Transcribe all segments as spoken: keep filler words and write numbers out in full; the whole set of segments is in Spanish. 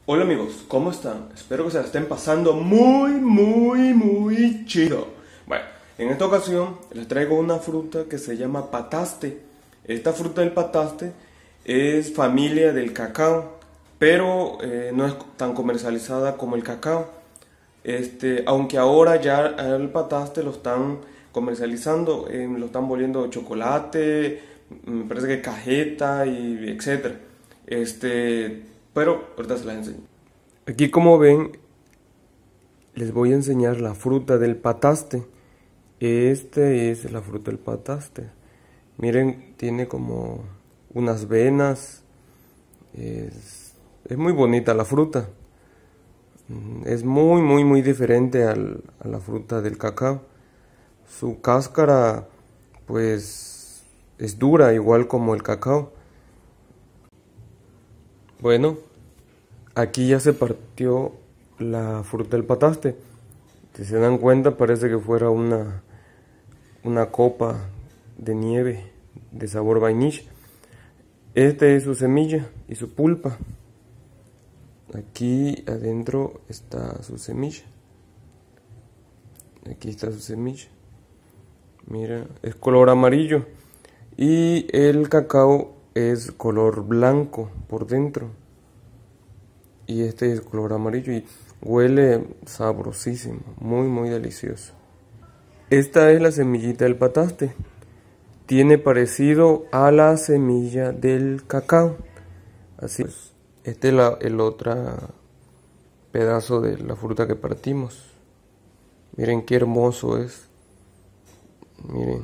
Hola amigos, ¿cómo están? Espero que se la estén pasando muy, muy, muy chido. Bueno, en esta ocasión les traigo una fruta que se llama pataste. Esta fruta del pataste es familia del cacao, pero eh, no es tan comercializada como el cacao. Este, aunque ahora ya el pataste lo están comercializando, eh, lo están volviendo chocolate, me parece que cajeta y etcétera. Este, pero ahorita se las enseño. Aquí como ven, les voy a enseñar la fruta del pataste. Este es la fruta del pataste. Miren, tiene como unas venas. Es, es muy bonita la fruta. Es muy, muy, muy diferente al, a la fruta del cacao. Su cáscara, pues, es dura, igual como el cacao. Bueno, aquí ya se partió la fruta del pataste. Si se dan cuenta, parece que fuera una, una copa de nieve de sabor vainilla. Esta es su semilla y su pulpa. Aquí adentro está su semilla. Aquí está su semilla. Mira, es color amarillo. Y el cacao es color blanco por dentro. Y este es color amarillo y huele sabrosísimo, muy muy delicioso. Esta es la semillita del pataste. Tiene parecido a la semilla del cacao. Así pues, este es la, el otro pedazo de la fruta que partimos. Miren qué hermoso es. Miren.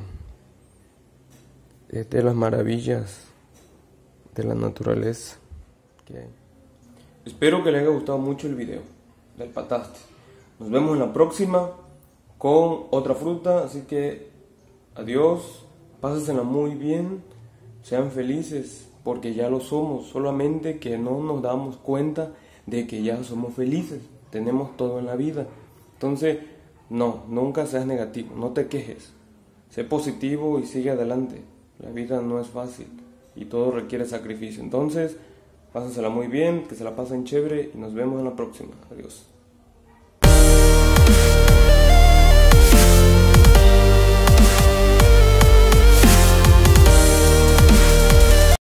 Esta es las maravillas de la naturaleza que hay. Espero que les haya gustado mucho el video del pataste. Nos vemos en la próxima con otra fruta, así que adiós, pásensela muy bien, sean felices, porque ya lo somos, solamente que no nos damos cuenta de que ya somos felices, tenemos todo en la vida. Entonces, no, nunca seas negativo, no te quejes, sé positivo y sigue adelante. La vida no es fácil y todo requiere sacrificio. Entonces, pásensela muy bien, que se la pasen chévere y nos vemos en la próxima. Adiós.